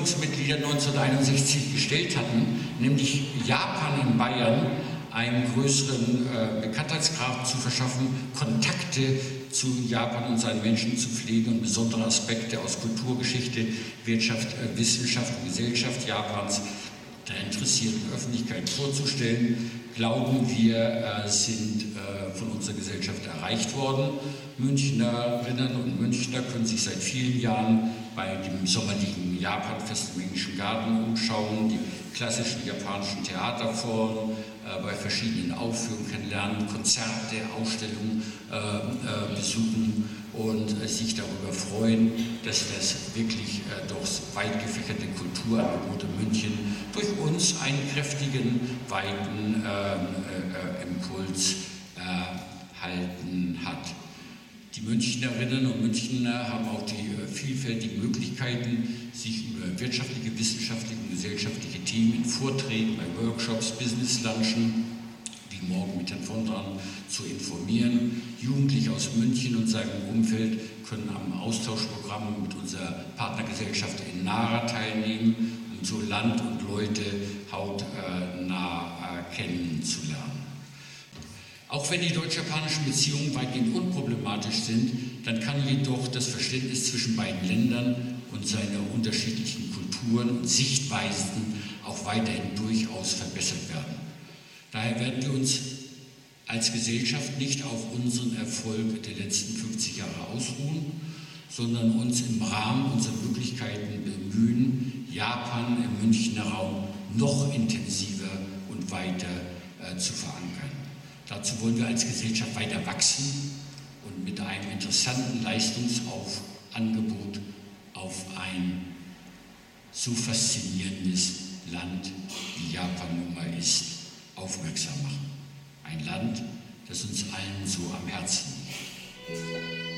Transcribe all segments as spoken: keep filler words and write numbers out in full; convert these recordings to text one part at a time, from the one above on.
Gründungsmitglieder neunzehnhunderteinundsechzig gestellt hatten, nämlich Japan in Bayern einen größeren äh, Bekanntheitsgrad zu verschaffen, Kontakte zu Japan und seinen Menschen zu pflegen und besondere Aspekte aus Kultur, Geschichte, Wirtschaft, äh, Wissenschaft und Gesellschaft Japans der interessierten Öffentlichkeit vorzustellen, glauben wir, äh, sind äh, von unserer Gesellschaft erreicht worden. Münchnerinnen und Münchner können sich seit vielen Jahren bei dem sommerlichen Japanfest im Englischen Garten umschauen, die klassischen japanischen Theaterformen äh, bei verschiedenen Aufführungen kennenlernen, Konzerte, Ausstellungen äh, äh, besuchen und äh, sich darüber freuen, dass das wirklich äh, doch weit gefächerte Kulturangebote München durch uns einen kräftigen, weiten äh, äh, Impuls erhalten hat. Die Münchnerinnen und Münchner haben auch die äh, vielfältigen Möglichkeiten, sich über wirtschaftliche, wissenschaftliche und gesellschaftliche Themen in Vorträgen, bei Workshops, Business-Lunchen, wie morgen mit Herrn Vondran, zu informieren. Jugendliche aus München und seinem Umfeld können am Austauschprogramm mit unserer Partnergesellschaft in Nara teilnehmen, um so Land und Leute hautnah äh, kennenzulernen. Auch wenn die deutsch-japanischen Beziehungen weitgehend unproblematisch sind, dann kann jedoch das Verständnis zwischen beiden Ländern und seine unterschiedlichen Kulturen und Sichtweisen auch weiterhin durchaus verbessert werden. Daher werden wir uns als Gesellschaft nicht auf unseren Erfolg der letzten fünfzig Jahre ausruhen, sondern uns im Rahmen unserer Möglichkeiten bemühen, Japan im Münchner Raum noch intensiver und weiter äh, zu verankern. Dazu wollen wir als Gesellschaft weiter wachsen und mit einem interessanten Leistungsangebot auf ein so faszinierendes Land, wie Japan nun mal ist, aufmerksam machen. Ein Land, das uns allen so am Herzen liegt.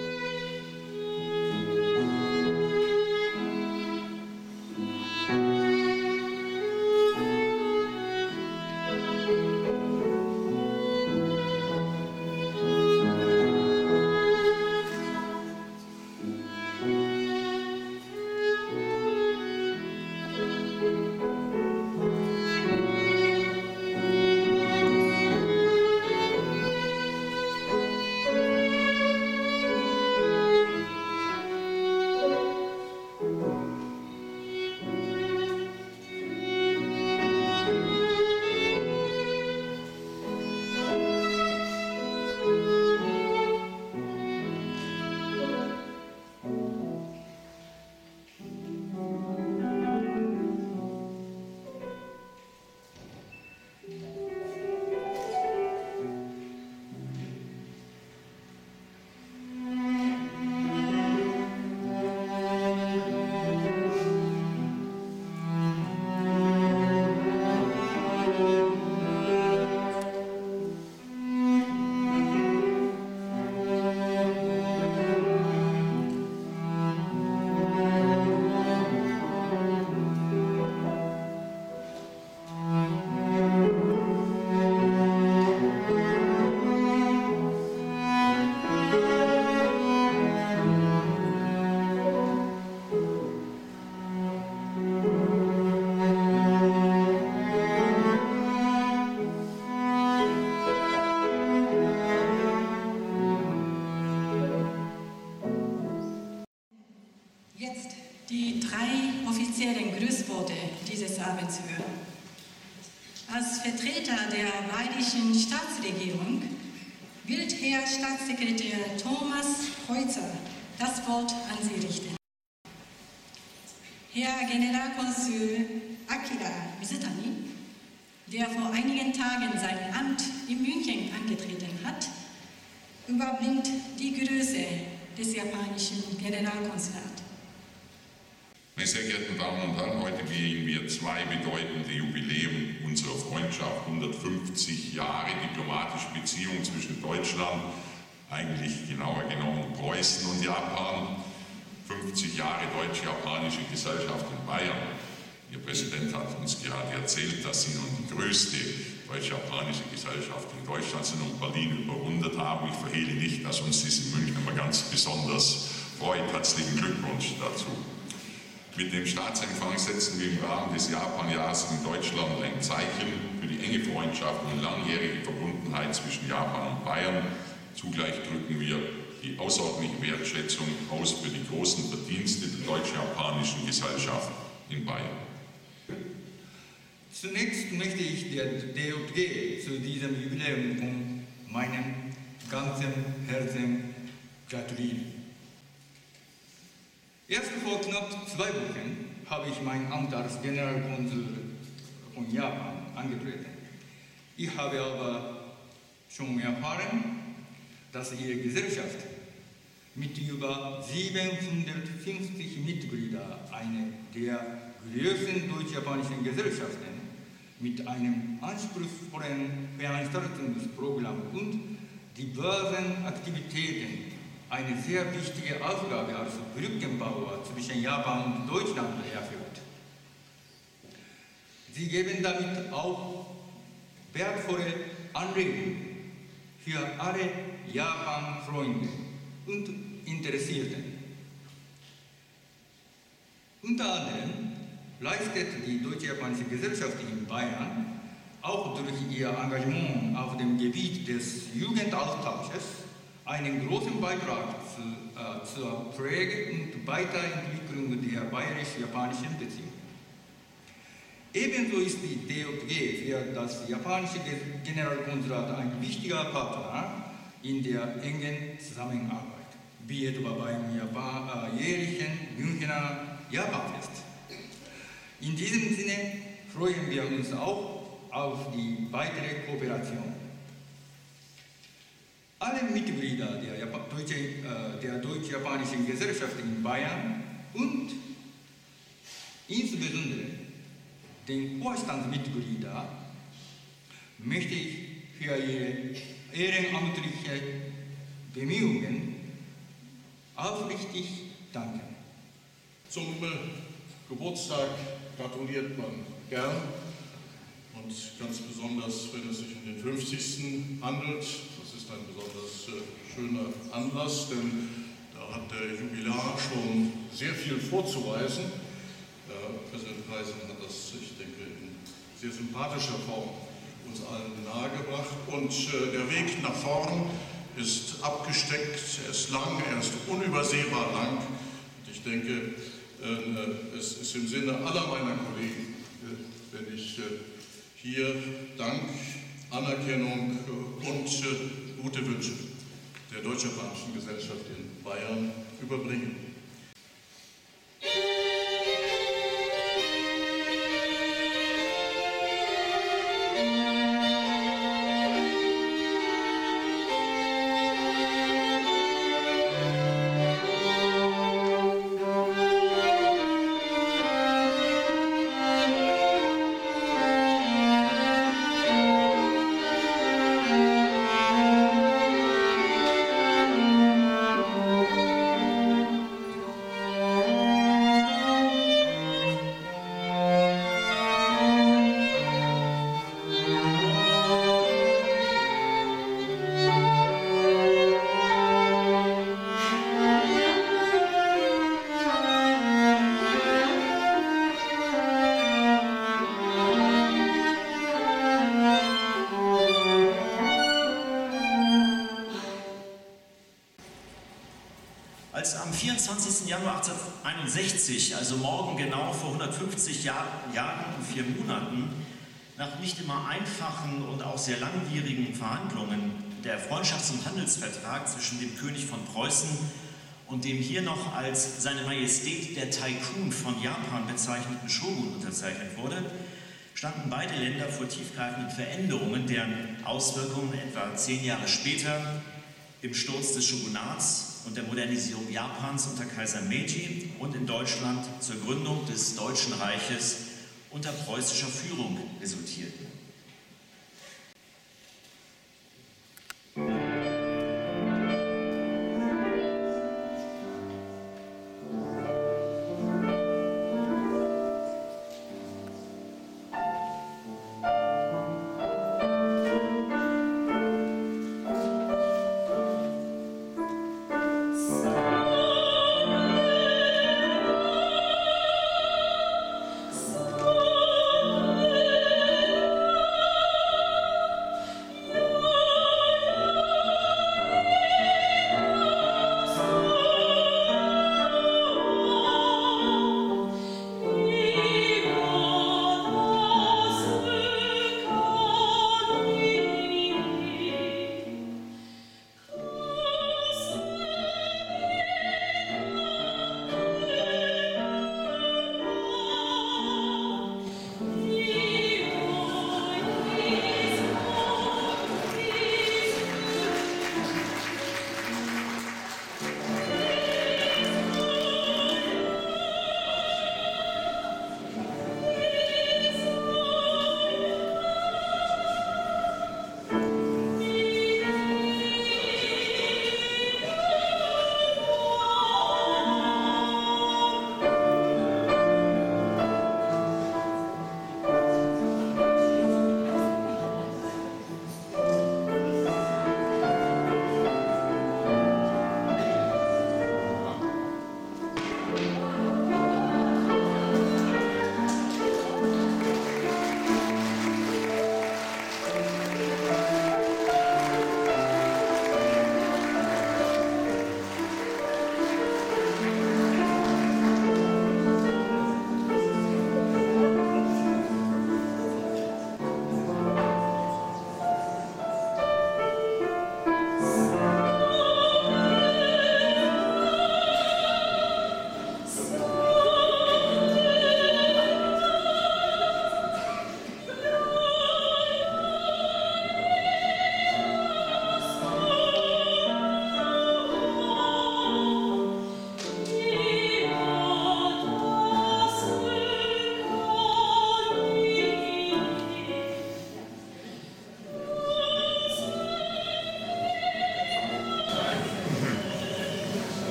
Als Vertreter der bayerischen Staatsregierung wird Herr Staatssekretär Thomas Heutzer das Wort an Sie richten. Herr Generalkonsul Akira Mizutani, der vor einigen Tagen sein Amt in München angetreten hat, überbringt die Größe des japanischen Generalkonsulats. Meine sehr geehrten Damen und Herren, heute begehen wir zwei bedeutende Jubiläen unserer Freundschaft. hundertfünfzig Jahre diplomatische Beziehungen zwischen Deutschland, eigentlich genauer genommen Preußen und Japan, fünfzig Jahre deutsch-japanische Gesellschaft in Bayern. Ihr Präsident hat uns gerade erzählt, dass Sie nun die größte deutsch-japanische Gesellschaft in Deutschland sind und Berlin überrundet haben. Ich verhehle nicht, dass uns dies in München immer ganz besonders freut. Herzlichen Glückwunsch dazu. Mit dem Staatsempfang setzen wir im Rahmen des Japan-Jahres in Deutschland ein Zeichen für die enge Freundschaft und langjährige Verbundenheit zwischen Japan und Bayern. Zugleich drücken wir die außerordentliche Wertschätzung aus für die großen Verdienste der deutsch-japanischen Gesellschaft in Bayern. Zunächst möchte ich der D J G zu diesem Jubiläum von meinem ganzen Herzen gratulieren. Erst vor knapp zwei Wochen habe ich mein Amt als Generalkonsul von Japan angetreten. Ich habe aber schon erfahren, dass Ihre Gesellschaft mit über siebenhundertfünfzig Mitgliedern eine der größten deutsch-japanischen Gesellschaften mit einem anspruchsvollen Veranstaltungsprogramm und diversen Aktivitäten eine sehr wichtige Aufgabe als Brückenbauer zwischen Japan und Deutschland erfüllt. Sie geben damit auch wertvolle Anregungen für alle Japan-Freunde und Interessierten. Unter anderem leistet die deutsch-japanische Gesellschaft in Bayern auch durch ihr Engagement auf dem Gebiet des Jugendaustausches einen großen Beitrag zu, äh, zur Pflege und Weiterentwicklung der bayerisch-japanischen Beziehung. Ebenso ist die D J G für das japanische Generalkonsulat ein wichtiger Partner in der engen Zusammenarbeit, wie etwa beim Japan, äh, jährlichen Münchner Japanfest. In diesem Sinne freuen wir uns auch auf die weitere Kooperation. Alle Mitglieder der, Jap- Deutsche, äh, der deutsch-japanischen Gesellschaft in Bayern und insbesondere den Vorstandsmitgliedern möchte ich für ihre ehrenamtliche Bemühungen aufrichtig danken. Zum äh, Geburtstag gratuliert man gern und ganz besonders, wenn es sich um den fünfzigsten handelt. Das ist ein besonders äh, schöner Anlass, denn da hat der Jubilar schon sehr viel vorzuweisen. Äh, Präsident Heisen hat das, ich denke, in sehr sympathischer Form uns allen nahegebracht. Und äh, der Weg nach vorn ist abgesteckt, er ist lang, er ist unübersehbar lang. Und ich denke, äh, es ist im Sinne aller meiner Kollegen, äh, wenn ich äh, hier Dank, Anerkennung äh, und äh, gute Wünsche der Deutsch-Japanischen Gesellschaft in Bayern überbringe. Als am vierundzwanzigsten Januar achtzehnhunderteinundsechzig, also morgen genau vor hundertfünfzig Jahren und vier Monaten, nach nicht immer einfachen und auch sehr langwierigen Verhandlungen der Freundschafts- und Handelsvertrag zwischen dem König von Preußen und dem hier noch als Seine Majestät der Taikun von Japan bezeichneten Shogun unterzeichnet wurde, standen beide Länder vor tiefgreifenden Veränderungen, deren Auswirkungen etwa zehn Jahre später im Sturz des Shogunats und der Modernisierung Japans unter Kaiser Meiji und in Deutschland zur Gründung des Deutschen Reiches unter preußischer Führung resultierten.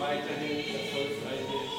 weiterhin erfolgreiche